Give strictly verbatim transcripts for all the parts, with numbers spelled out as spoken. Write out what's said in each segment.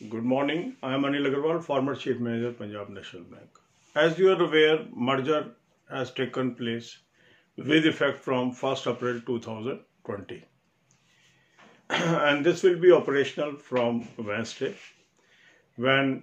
Good morning. I am Anil Agarwal, former Chief Manager, Punjab National Bank. As you are aware, merger has taken place with effect from first April two thousand twenty. And this will be operational from Wednesday, when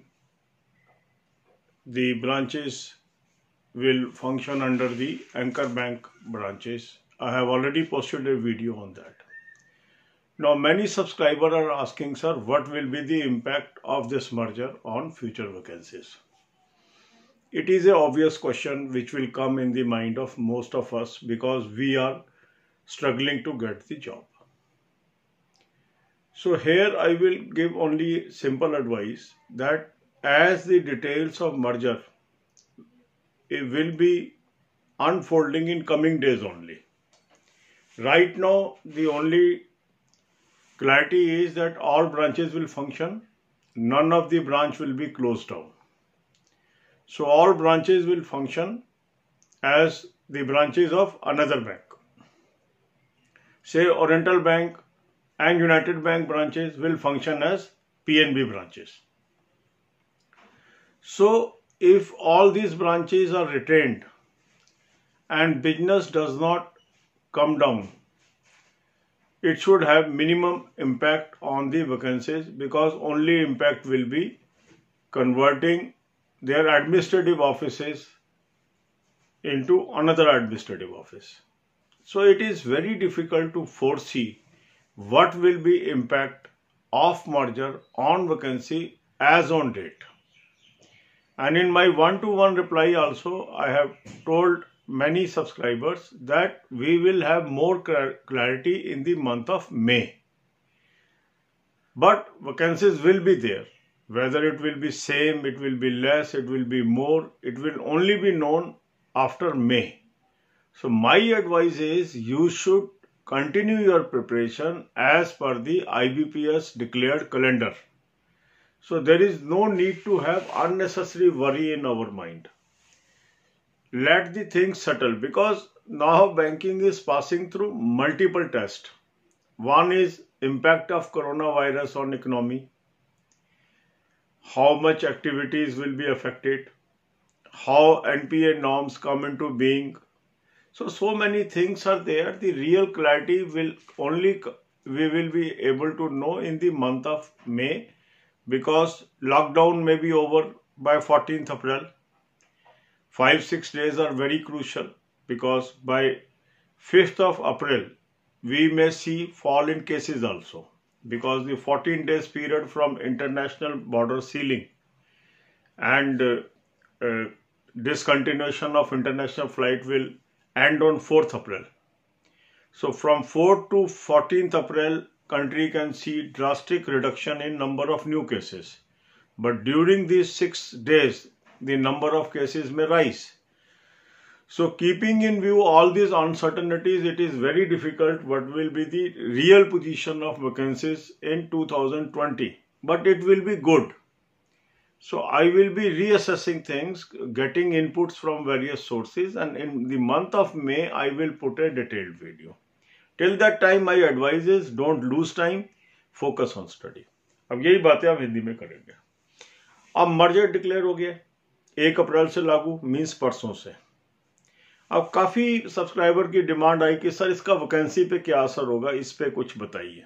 the branches will function under the Anchor Bank branches. I have already posted a video on that. Now, many subscribers are asking, sir, what will be the impact of this merger on future vacancies? It is an obvious question which will come in the mind of most of us because we are struggling to get the job. So here I will give only simple advice that as the details of merger it will be unfolding in coming days only. Right now, the only clarity is that all branches will function. None of the branch will be closed down. So all branches will function as the branches of another bank. Say Oriental Bank and United Bank branches will function as P N B branches. So if all these branches are retained and business does not come down, it should have minimum impact on the vacancies because only impact will be converting their administrative offices into another administrative office. So it is very difficult to foresee what will be impact of merger on vacancy as on date. And in my one-to-one reply also, I have told many subscribers that we will have more clarity in the month of May. But vacancies will be there. Whether it will be same, it will be less, it will be more, it will only be known after May. So my advice is you should continue your preparation as per the I B P S declared calendar. So there is no need to have unnecessary worry in our mind. Let the things settle because now banking is passing through multiple tests. One is impact of coronavirus on economy, how much activities will be affected, how N P A norms come into being. So, so many things are there. The real clarity will only we will be able to know in the month of May because lockdown may be over by fourteenth April. Five, six days are very crucial because by fifth of April, we may see fall in cases also because the fourteen days period from international border sealing and uh, uh, discontinuation of international flight will end on fourth April. So from fourth to fourteenth April, country can see drastic reduction in number of new cases. But during these six days, the number of cases may rise. So keeping in view all these uncertainties, it is very difficult what will be the real position of vacancies in two thousand twenty. But it will be good. So I will be reassessing things, getting inputs from various sources, and in the month of May, I will put a detailed video. Till that time, my advice is don't lose time, focus on study. अब यही बातें हम हिंदी में करेंगे. अब merger declare हो गया एक अप्रैल से लागू मीन्स परसों से. अब काफी सब्सक्राइबर की डिमांड आई कि सर इसका वैकेंसी पे क्या असर होगा, इस पे कुछ बताइए.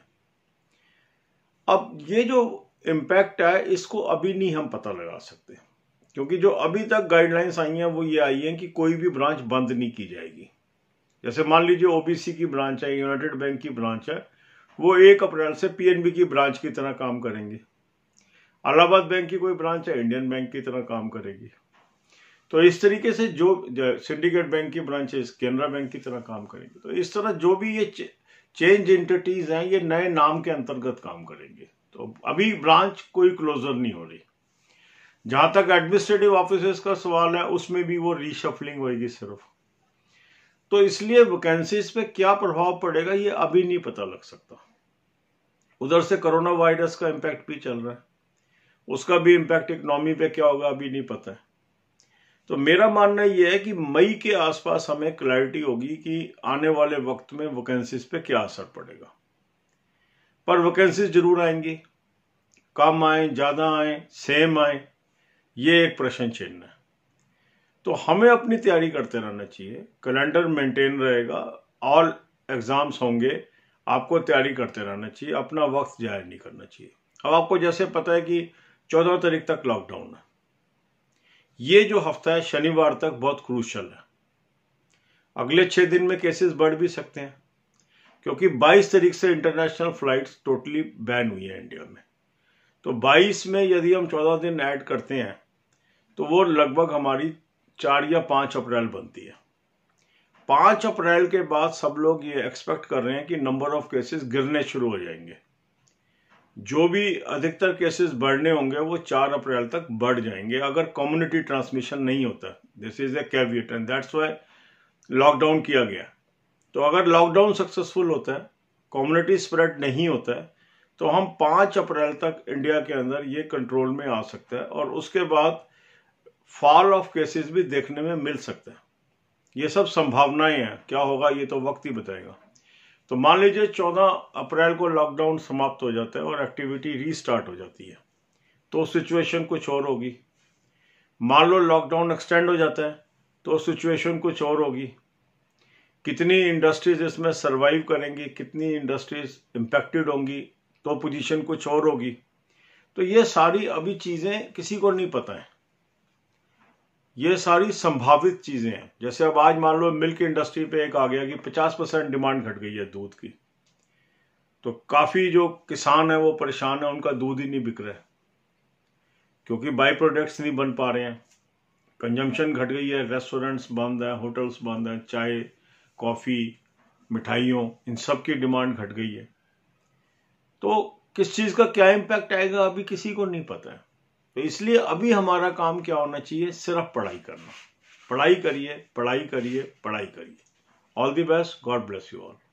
अब ये जो इम्पैक्ट है इसको अभी नहीं हम पता लगा सकते क्योंकि जो अभी तक गाइडलाइंस आई हैं वो ये आई हैं कि कोई भी ब्रांच बंद नहीं की जाएगी. जैसे मान लीजिए ओबीसी की ब्रांच है, यूनाइटेड बैंक की ब्रांच है, वो एक अप्रैल से पीएनबी की ब्रांच की तरह काम करेंगे. इलाहाबाद बैंक की कोई ब्रांच है, इंडियन बैंक की तरह काम करेगी. तो इस तरीके से जो सिंडिकेट बैंक की ब्रांचेस कैनरा बैंक की तरह काम करेंगे. तो इस तरह जो भी ये चेंज एंटिटीज हैं ये नए नाम के अंतर्गत काम करेंगे. तो अभी ब्रांच कोई क्लोजर नहीं हो रही. जहां तक एडमिनिस्ट्रेटिव ऑफिसेस का सवाल है उसमें भी वो रीशफलिंग होगी सिर्फ. तो इसलिए वैकेंसीज पे क्या प्रभाव पड़ेगा ये अभी नहीं पता लग सकता. उधर से कोरोना वायरस का इम्पैक्ट भी चल रहा है, उसका भी इम्पैक्ट इकोनॉमी पे क्या होगा अभी नहीं पता है. तो मेरा मानना यह है कि मई के आसपास हमें क्लैरिटी होगी कि आने वाले वक्त में वैकेंसीज पे क्या असर पड़ेगा. पर वैकेंसीज जरूर आएंगी. कम आए, ज़्यादा आए, सेम आए, ये एक प्रश्न चिन्ह है। तो हमें अपनी तैयारी करते रहना चाहिए, कैलेंडर मेंटेन रहेगा, ऑल एग्ज़ाम्स होंगे, आपको तैयारी करते रहना चाहिए, अपना वक्त ज़ाया नहीं करना चाहिए। अब आपको जैसे पता है कि चौदह तारीख तक लॉकडाउन है, ये जो हफ्ता है शनिवार तक बहुत क्रूशल है। अगले छः दिन में केसेस बढ़ भी सकते हैं, क्योंकि बाईस तारीख से इंटरनेशनल फ्लाइट्स टोटली बैन हुई है इंडिया में। तो बाईस में यदि हम चौदह दिन ऐड करते हैं तो वो लगभग हमारी चार या पाँच अप्रैल बनती है। पाँच अप्रैल के बाद सब लोग ये एक्सपेक्ट कर रहे हैं कि नंबर ऑफ केसेस गिरने शुरू हो जाएंगे। जो भी अधिकतर केसेस बढ़ने होंगे वो चार अप्रैल तक बढ़ जाएंगे, अगर कम्युनिटी ट्रांसमिशन नहीं होता। This is a caveat and that's why lockdown किया गया। तो अगर लॉकडाउन सक्सेसफुल होता है, कम्युनिटी स्प्रेड नहीं होता है, तो हम पाँच अप्रैल तक इंडिया के अंदर ये कंट्रोल में आ सकता है और उसके बाद फॉल ऑफ केसेस भी देखने में मिल सकता है। ये सब संभावनाएं हैं, क्या होगा ये तो वक्त ही बताएगा। तो मान लीजिए चौदह अप्रैल को लॉकडाउन समाप्त हो जाता है और एक्टिविटी रीस्टार्ट हो जाती है, तो सिचुएशन कुछ और होगी। मान लो लॉकडाउन एक्सटेंड हो जाता है तो सिचुएशन कुछ और होगी। कितनी इंडस्ट्रीज इसमें सरवाइव करेंगी, कितनी इंडस्ट्रीज इम्पैक्टेड होंगी, तो पोजीशन कुछ और होगी। तो ये सारी अभी चीज़ें किसी को नहीं पता है, ये सारी संभावित चीज़ें हैं। जैसे अब आज मान लो मिल्क इंडस्ट्री पे एक आ गया कि पचास परसेंट डिमांड घट गई है दूध की, तो काफ़ी जो किसान है वो परेशान है, उनका दूध ही नहीं बिक रहा है क्योंकि बाई प्रोडक्ट्स नहीं बन पा रहे हैं, कंजम्पशन घट गई है, रेस्टोरेंट्स बंद है, होटल्स बंद है, चाय, कॉफ़ी, मिठाइयों, इन सब की डिमांड घट गई है। तो किस चीज़ का क्या इम्पैक्ट आएगा अभी किसी को नहीं पता है। तो इसलिए अभी हमारा काम क्या होना चाहिए, सिर्फ पढ़ाई करना। पढ़ाई करिए, पढ़ाई करिए, पढ़ाई करिए। All the best, God bless you all.